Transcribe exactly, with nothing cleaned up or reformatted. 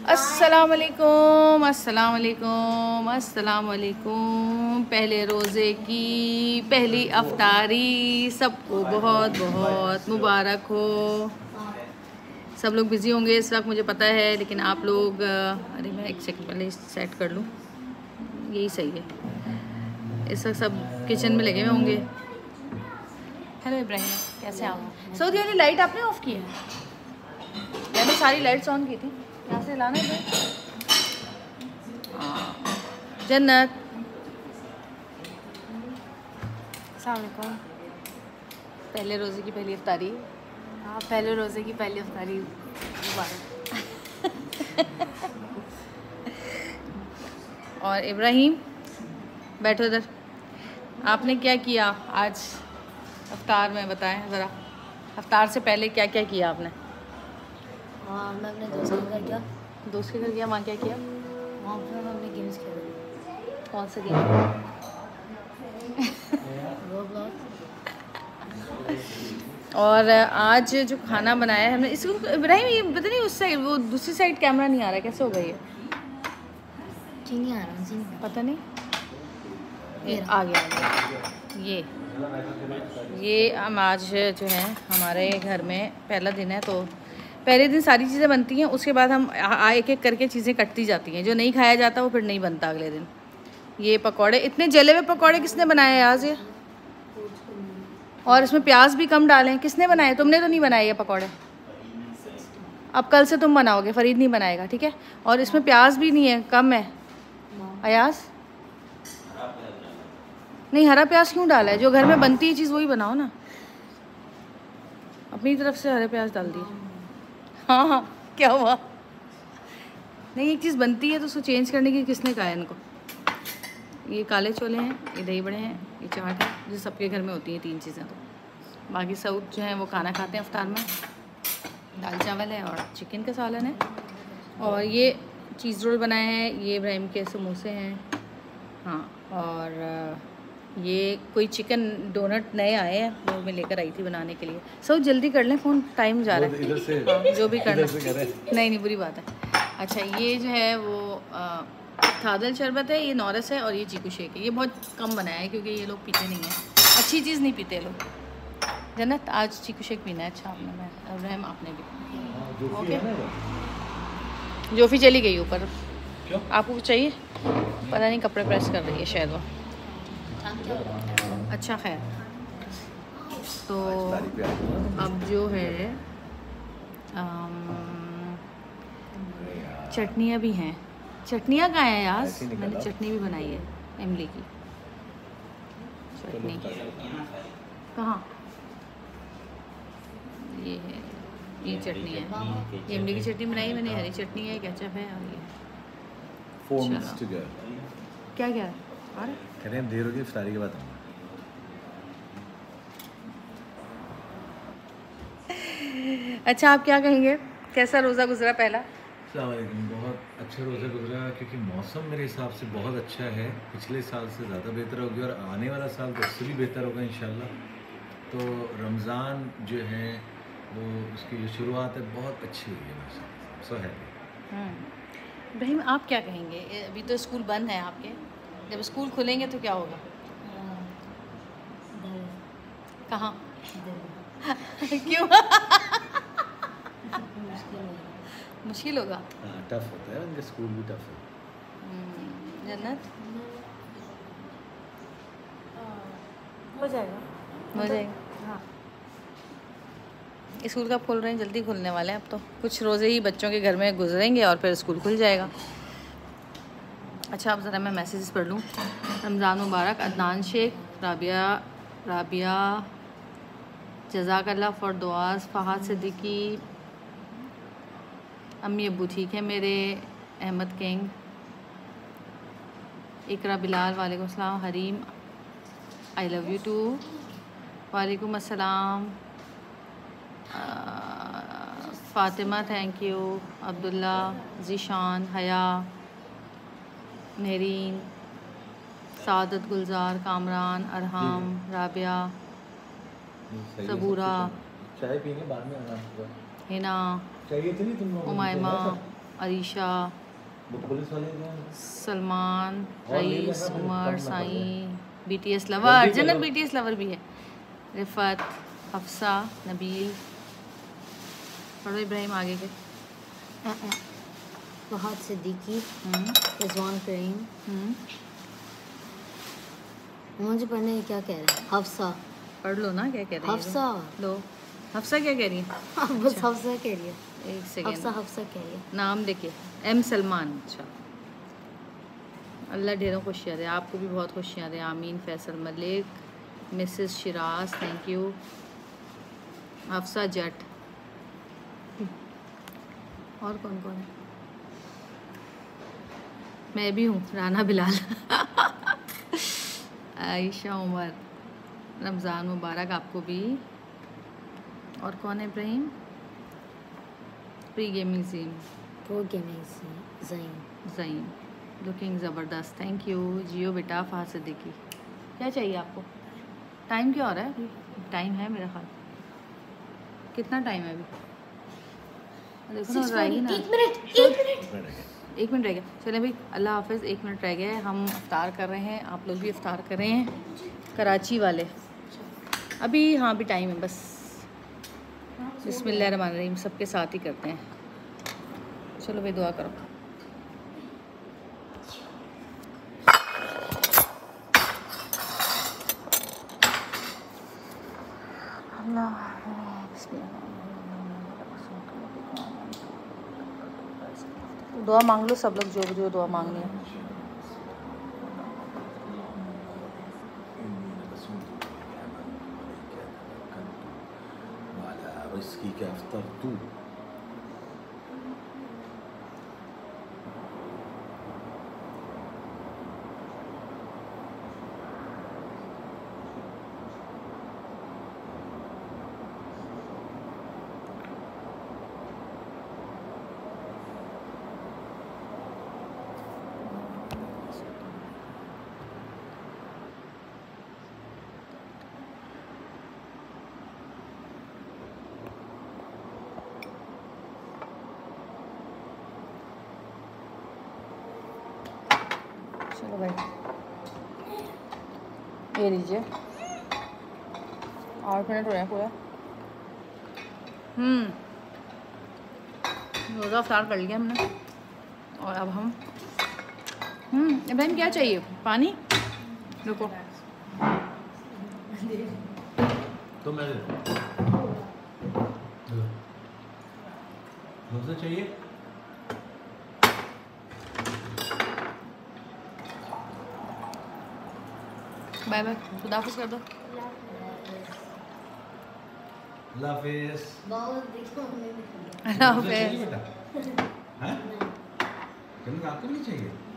अस्सलामुअलैकुम अस्सलामुअलैकुम अस्सलामुअलैकुम। पहले रोज़े की पहली अफ्तारी सबको बहुत बहुत मुबारक हो। सब लोग बिज़ी होंगे इस वक्त मुझे पता है, लेकिन आप लोग, अरे मैं एक सेकंड पहले सेट कर लूँ, यही सही है। इस वक्त सब किचन में लगे हुए होंगे। हेलो इब्राहिम, कैसे आप? सऊदी वाली लाइट आपने ऑफ़ की है? मैंने सारी लाइट्स ऑन की थी। यहाँ से लाना है जन्नत। अस्सलामुअलैकुम। पहले रोज़े की पहली इफ्तारी। हाँ, पहले रोज़े की पहली इफ्तारी मुबारक। और इब्राहिम बैठो इधर, आपने क्या किया आज इफ्तार में, बताएं ज़रा। इफ्तार से पहले क्या क्या किया आपने? हाँ, मैं अपने दोस्त के घर गया। दोस्त के घर गया, वहाँ क्या किया? वहाँ पर मैं अपने गेम्स खेले। कौन सा गेम? रोब्लॉक्स। और आज जो खाना बनाया है हमने, इसको इब्राहिम ये पता नहीं उस साइड, वो दूसरी साइड कैमरा नहीं आ रहा, कैसे होगा ये? क्यों नहीं आ रहा? जी पता नहीं, ये आ गया, आ गया। ये ये हम आज जो है हमारे घर में पहला दिन है, तो पहले दिन सारी चीज़ें बनती हैं, उसके बाद हम एक एक करके चीज़ें कटती जाती हैं। जो नहीं खाया जाता वो फिर नहीं बनता अगले दिन। ये पकौड़े, इतने जले हुए पकौड़े किसने बनाए आज ये? और इसमें प्याज भी कम डालें, किसने बनाए? तुमने तो नहीं बनाए ये पकौड़े। अब कल से तुम बनाओगे, फरीद नहीं बनाएगा, ठीक है? और इसमें प्याज भी नहीं है, कम है। अयाज नहीं, हरा प्याज क्यों डाला है? जो घर में बनती है चीज़ वही बनाओ ना। अपनी तरफ से हरे प्याज डाल दिए। हाँ हाँ, क्या हुआ? नहीं, एक चीज़ बनती है तो उसको चेंज करने की किसने कहा है इनको? ये काले छोले हैं, ये दही बड़े हैं, ये चाट है, जो सबके घर में होती हैं तीन चीज़ें। तो बाकी सब जो है वो खाना खाते हैं इफ्तार में। दाल चावल है और चिकन का सालन है। और ये चीज़ रोल बनाए हैं, ये इब्राहिम के समोसे हैं। हाँ, और ये कोई चिकन डोनट नए आए हैं, वो मैं लेकर आई थी बनाने के लिए। सब जल्दी कर लें, फ़ोन टाइम जा रहा है। इधर से, हाँ, जो भी करना है। नहीं नहीं, बुरी बात है। अच्छा, ये जो है वो थादल शरबत है, ये नौरस है, और ये चीकू शेक है। ये बहुत कम बनाया है क्योंकि ये लोग पीते नहीं हैं, अच्छी चीज़ नहीं पीते लोग। जन्नत आज चीकू शेक पीना है। अच्छा, आपने, मैं इब्राहिम आपने भी। ओके, जोफ़ी चली गई ऊपर। आपको चाहिए? पता नहीं, कपड़े प्रेस कर रही है शायद वो। अच्छा, खैर, तो अब जो है चटनियाँ भी हैं। चटनियाँ कहाँ हैं यार? मैंने चटनी भी बनाई है, इमली की चटनी। कहाँ? ये है, ये चटनी है, ये इमली की चटनी बनाई है मैंने, हरी चटनी है, केचप है, और ये क्या क्या है? अरे देर होगी, इफ्तारी के बाद। अच्छा, आप क्या कहेंगे? कैसा रोज़ा गुजरा पहला? अस्सलाम वालेकुम। बहुत अच्छा रोज़ा गुजरा, क्योंकि मौसम मेरे हिसाब से बहुत अच्छा है। पिछले साल से ज़्यादा बेहतर हो गया और आने वाला साल तो उससे भी बेहतर होगा इंशाल्लाह। तो रमज़ान जो है वो उसकी जो शुरुआत है बहुत अच्छी हुई है माशाल्लाह। So happy. इब्राहिम, आप क्या कहेंगे? अभी तो स्कूल बंद है आपके, जब स्कूल खुलेंगे तो क्या होगा? कहाँ? क्यों? मुश्किल होगा। हाँ, टफ होता है, उनका स्कूल भी टफ है। जन्नत हो जाएगा, हो जाएगा। हाँ, स्कूल कब खुल रहे हैं? जल्दी खुलने वाले हैं। अब तो कुछ रोज़े ही बच्चों के घर में गुजरेंगे और फिर स्कूल खुल जाएगा। अच्छा, अब ज़रा मैं मैसेजेस पढ़ लूँ। रमज़ान मुबारक। अदनान शेख, राबिया राबिया जज़ाकल्लाह फॉर दुआस, फ़हाद सिद्दीकी, अम्मी अब्बू ठीक है मेरे, अहमद किंग, इकरा बिलाल, वालेकुम अस्सलाम, Hareem I love you too, वालेकुम अस्सलाम, फ़ातिमा थैंक यू, अब्दुल्ला, ज़ीशान, हया, मेरीन, सादत, गुलजार, कामरान, अरहम, राबिया, सबूरा, चाय पीने बाद में आना, हिना, चाहिए थी तुम लोग, उमायमा, अरीशा, पुलिस वाले हैं। सलमान, और नहीं रईस, लगा, फिर उमर, कम ना साईं, बीटीएस लवर, जल्दी जन्नत करो। बीटीएस लवर भी है, रिफत, हफ्सा, नबील। पढ़ो इब्राहिम आगे के। फहद सिद्दीकी, हम्म, रिजवान करीम। हम्म, मुझे पढ़ने ये क्या कह रहे हैं? हफ्सा। पढ़ लो ना क्या कह रही है। हफ्सा। लो, हफ्सा क्या कह रही है? बस हफ्सा कह रही है। एक हफ्सा सेकेंड, हफ्सा कह रही है। नाम देखिए, एम सलमान। अच्छा, अल्लाह ढेरों खुशियाँ दे, आपको भी बहुत खुशियाँ दे, आमीन। Faisal Malik, Mrs Shiraz, thank you. Hafsa Jatt, और कौन कौन है? मैं भी हूँ, राना बिलाल। आयशा उमर, रमज़ान मुबारक आपको भी। और कौन है इब्राहिम? प्री गेमिंग जीम, प्रो गेमिंग से ज़ईन। ज़ईन, लुकिंग ज़बरदस्त, थैंक यू। जियो बेटा, फहद सिद्दीकी। क्या चाहिए आपको? टाइम क्या हो रहा है अभी? टाइम है मेरा ख्याल, कितना टाइम है अभी? देखो ना, रह ही ना। एक मिनट एक मिनट एक मिनट रह गया। चलें भाई, अल्लाह हाफिज़। एक मिनट रह गया है, हम इफ्तार कर रहे हैं, आप लोग भी इफ्तार कर रहे हैं, कराची वाले। अभी हाँ, अभी टाइम है बस। बिस्मिल्लाहिर्रहमानिर्रहीम, सबके साथ ही करते हैं। चलो भाई, दुआ करो। दुआ मांग लो सब लोग, जो जो दुआ मांगनी है। इसकी क्या अफ्तर तू चलो भाई, ये लीजिए। आठ मिनट हो रहे हैं पूरा। हम्म, रोज़ा इफ्तार कर लिया हमने, और अब हम हम्म इब्राहिम क्या चाहिए? पानी? रुको, तो मैं मुझे चाहिए। बाय बाय, खुदा हाफिज़ कर दो। अल्लाह हाफिज़। बहुत देखो हमें भी। अल्लाह मुझे चाहिए हाफिज़। बेटा, हैं? जन्नत आपको नहीं चाहिए?